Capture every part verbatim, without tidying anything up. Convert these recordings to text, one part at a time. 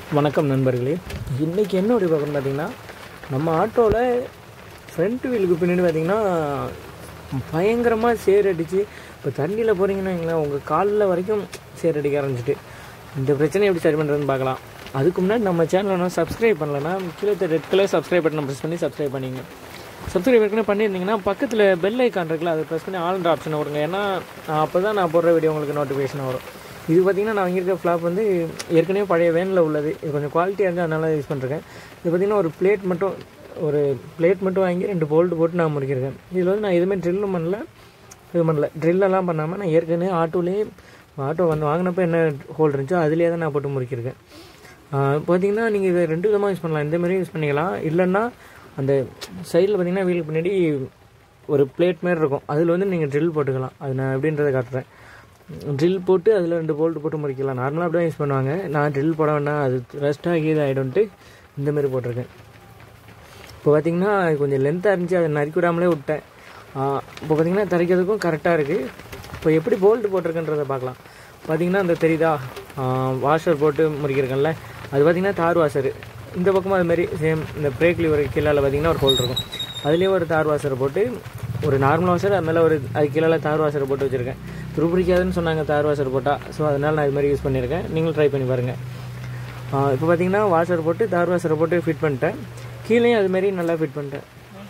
வணக்கம் நண்பர்களே. இன்றைக்கி என்ன ஒரு பார்க்கணும் பார்த்திங்கன்னா, நம்ம ஆட்டோவில் ஃப்ரண்ட் வீலுக்கு பின்னாடி பார்த்திங்கன்னா பயங்கரமாக சேர் அடித்து இப்போ தண்ணியில் போகிறீங்கன்னா எங்களா உங்கள் காலில் வரைக்கும் சேர் அடிக்க ஆரம்பிச்சிட்டு இந்த பிரச்சனை எப்படி சரி பண்ணுறதுன்னு பார்க்கலாம். அதுக்கு முன்னாடி நம்ம சேனலை நான் சப்ஸ்கிரைப் பண்ணலைன்னா கீழே red colour subscribe button press பண்ணி சப்ஸ்கிரைப் பண்ணிங்க. சப்ஸ்கிரைப் ஏற்கனவே பண்ணியிருந்தீங்கன்னா பக்கத்தில் பெல் ஐக்கான் இருக்குல்ல, அதை ப்ரெஸ் பண்ணி ஆல்ன்ற ஆப்ஷனை கொடுங்க. ஏன்னா அப்போ தான் நான் போடுற வீடியோ உங்களுக்கு நோட்டிஃபிகேஷன் வரும். இது பார்த்திங்கன்னா நான் வாங்கியிருக்க ஃப்ளாப் வந்து ஏற்கனவே பழைய வேனில் உள்ளது. இது கொஞ்சம் குவாலிட்டியாக இருக்குது, அதனால யூஸ் பண்ணுறேன். இது பார்த்திங்கன்னா ஒரு பிளேட் மட்டும் ஒரு பிளேட் மட்டும் வாங்கி ரெண்டு போல்ட்டு போட்டு நான் முறிக்கிருக்கேன். இதில் வந்து நான் எதுவுமே ட்ரில்லும் பண்ணல, இது பண்ணல ட்ரில்லெல்லாம் பண்ணாமல் நான் ஏற்கனவே ஆட்டோலேயே ஆட்டோ வந்து வாங்கினப்போ என்ன ஹோல் இருந்துச்சோ அதிலே தான் நான் போட்டு முறிக்கிருக்கேன். பார்த்திங்கன்னா நீங்கள் இதை ரெண்டு விதமாக யூஸ் பண்ணலாம். இந்தமாரி யூஸ் பண்ணிக்கலாம். இல்லைன்னா அந்த சைடில் பார்த்திங்கன்னா வீலுக்கு பின்னாடி ஒரு பிளேட் மாரி இருக்கும், அதில் வந்து நீங்கள் ட்ரில் போட்டுக்கலாம். அது நான் எப்படின்றத காட்டுறேன். ட்ரில் போட்டு அதில் ரெண்டு போல்ட்டு போட்டு முறிக்கலாம். நார்மலாக அப்படி தான் யூஸ் பண்ணுவாங்க. நான் ட்ரில் போட வேண்டாம், அது ரெஸ்ட் ஆகி இது ஆகிடும்ட்டு இந்தமாரி போட்டிருக்கேன். இப்போ பார்த்திங்கன்னா கொஞ்சம் லென்த்தாக இருந்துச்சு, அதை நறுக்கி விடாமலே விட்டேன். இப்போ பார்த்திங்கன்னா தரைக்கிறதுக்கும் கரெக்டாக இருக்குது. இப்போ எப்படி போல்ட்டு போட்டிருக்குன்றதை பார்க்கலாம். பார்த்திங்கன்னா அந்த தெரியுதா வாஷர் போட்டு முறிக்கிறேன்ல, அது பார்த்திங்கன்னா தார் வாஷரு. இந்த பக்கமும் அதுமாரி சேம் இந்த பிரேக் லிவர் கீழே பார்த்திங்கன்னா ஒரு ஹோல் இருக்கும், அதுலேயே ஒரு தார் வாஷரை போட்டு ஒரு நார்மல் வாஷர் அது மேலே ஒரு அது கீழே தார் வாஷரை போட்டு வச்சுருக்கேன். துருப்பிடிக்காதுன்னு சொன்னாங்க தார் வாஷர் போட்டால். ஸோ அதனால் நான் இது மாதிரி யூஸ் பண்ணியிருக்கேன். நீங்களும் ட்ரை பண்ணி பாருங்கள். இப்போ பார்த்திங்கன்னா வாஷர் போட்டு தார் வாஷரை போட்டு ஃபிட் பண்ணிட்டேன். கீழேயும் அதுமாரி நல்லா ஃபிட் பண்ணிட்டேன்.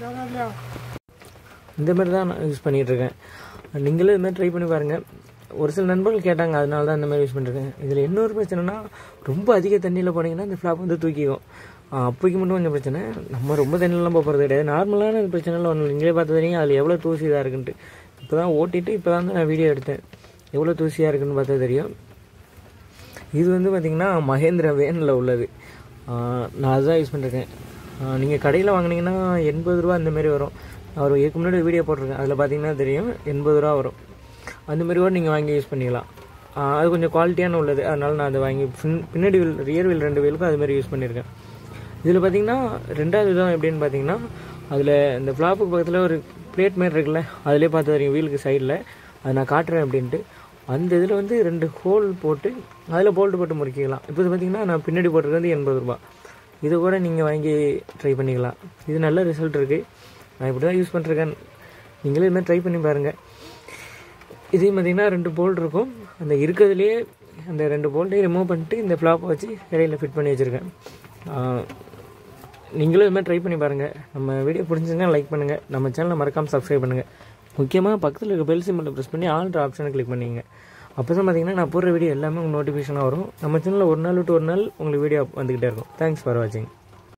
இந்தமாரி தான் நான் யூஸ் பண்ணிகிட்ருக்கேன். நீங்களும் இதுமாதிரி ட்ரை பண்ணி பாருங்கள். ஒரு சில நண்பர்கள் கேட்டாங்க, அதனால தான் இந்தமாதிரி யூஸ் பண்ணிருக்கேன். இதில் இன்னொரு பிரச்சனைனா, ரொம்ப அதிக தண்ணியில் போனீங்கன்னா இந்த ஃப்ளாப் வந்து தூக்கிக்கும். அப்போக்கு மட்டும் கொஞ்சம் பிரச்சனை. நம்ம ரொம்ப தண்ணியெலாம் போகிறது கிடையாது. நார்மலான பிரச்சனைலாம் ஒன்று நீங்களே பார்த்து தெரியுங்க அதில் எவ்வளோ தூசி இதாக இருக்குன்ட்டு. இப்போ தான் ஓட்டிட்டு இப்போ தான் நான் வீடியோ எடுத்தேன், எவ்வளோ தூசியாக இருக்குதுன்னு பார்த்தா தெரியும். இது வந்து பார்த்திங்கன்னா மகேந்திரா வேனில் உள்ளது. நான் அதுதான் யூஸ் பண்ணிருக்கேன். நீங்கள் கடையில் வாங்கினீங்கன்னா எண்பது ரூபா அந்தமாரி வரும். அவர் இதுக்கு முன்னாடி வீடியோ போட்டிருக்கேன், அதில் பார்த்திங்கன்னா தெரியும் எண்பது ரூபா வரும். அந்தமாரி கூட நீங்கள் வாங்கி யூஸ் பண்ணிக்கலாம். அது கொஞ்சம் குவாலிட்டியான உள்ளது, அதனால் நான் அதை வாங்கி பின் பின்னாடி வீல் ரியர் வீல் ரெண்டு வீலுக்கும் அதுமாரி யூஸ் பண்ணியிருக்கேன். இதில் பார்த்திங்கன்னா ரெண்டாவது விதம் எப்படின்னு பார்த்திங்கன்னா, அதில் இந்த ஃப்ளாப்புக்கு பக்கத்தில் ஒரு பிளேட் மாரி இருக்குல்ல, அதிலே பார்த்து வரீங்க வீலுக்கு சைடில், அதை நான் காட்டுறேன் அப்படின்ட்டு. அந்த இதில் வந்து ரெண்டு ஹோல் போட்டு அதில் போல்ட்டு போட்டு முறிக்கலாம். இப்போ பார்த்திங்கன்னா நான் பின்னாடி போட்டிருக்கிறது வந்து எண்பது ரூபா. இது கூட நீங்கள் வாங்கி ட்ரை பண்ணிக்கலாம். இது நல்ல ரிசல்ட் இருக்குது. நான் இப்படி தான் யூஸ் பண்ணிருக்கேன். நீங்களே இதுமாதிரி ட்ரை பண்ணி பாருங்கள். இதே பார்த்திங்கன்னா ரெண்டு போல்ட் இருக்கும், அந்த இருக்கிறதுலையே அந்த ரெண்டு போல்ட்டையும் ரிமூவ் பண்ணிட்டு இந்த ஃப்ளாப்பை வச்சு இடையில ஃபிட் பண்ணி வச்சுருக்கேன். நீங்களும் இதுமாதிரி ட்ரை பண்ணி பாருங்கள். நம்ம வீடியோ பிடிச்சிருந்தா லைக் பண்ணுங்கள், நம்ம சேனலை மறக்காமல் சப்ஸ்கிரைப் பண்ணுங்கள். முக்கியமாக பக்கத்தில் இருக்க பெல் சிம்பலை ப்ரெஸ் பண்ணி ஆல்ன்ற ஆப்ஷனை கிளிக் பண்ணிங்க. அப்போ தான் பார்த்திங்கன்னா நான் போடுற வீடியோ எல்லாமே உங்களுக்கு நோட்டிஃபிகேஷனாக வரும். நம்ம சேனலில் ஒரு நாள் விட்டு ஒரு நாள் உங்களுக்கு வீடியோ வந்துக்கிட்டே இருக்கும். தேங்க்ஸ் ஃபார் வாட்சிங்.